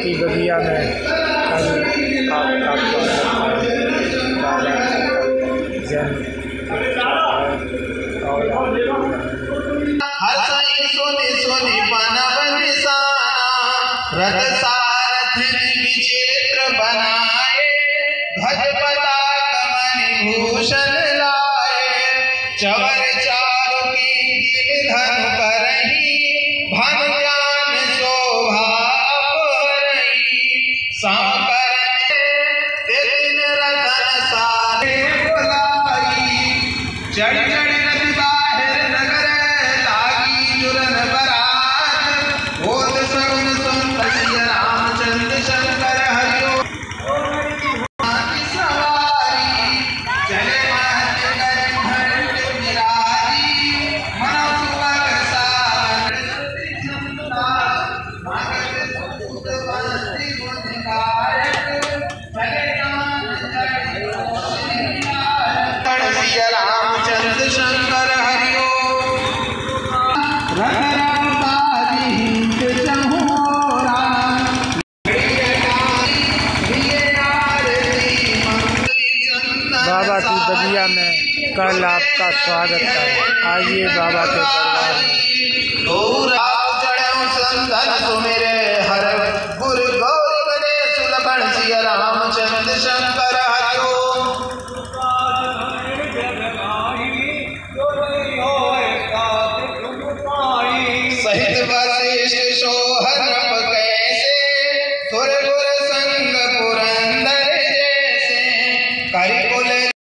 की बगिया में कल आपका स्वागत है। सोनी सोनी बनवन रथ सारथ विचित्र बनाए, ध्वज पताका मणि भूषण लाए, चवर चारु की धनु करही, भानु ज्ञान शोभा अपहरही, सांकर दिन रतन सारे बुलाई, चढ़ चढ़ रति बाहिर नगर लागी, जुरन बरात होत सगुन सुंदर सिया रामचंद्र शंकर हरिओ सवारी, चले महत कर घंट बिरारी, मनो सुबह सागर सिया रामचंद्र शंकर हरिओ बाबा की बगिया में कल आपका स्वागत है। आइए बाबा के दरबार में। मेरे हर गुरु गौरी गणेश लखन सिया रामचंद्र शंकर हरिओ सहित वशिष्ठ सोहर कैसे, सुर गुर संग पुरंदर जैसे, करि कुल